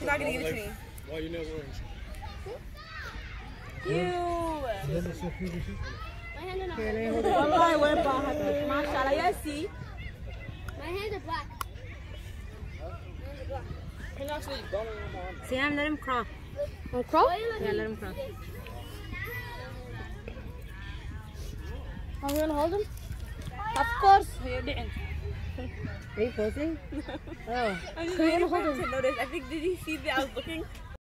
not gonna give it to me. Why you never orange? والله وين باهت ما شاء الله يا سي. My hands are black. Sam, let him crawl. Want to crawl? Yeah, let him crawl. Are we gonna hold him? Of course. You're didn't. Are you posing? Oh. I just waiting for him to notice. I think did he see that I was looking?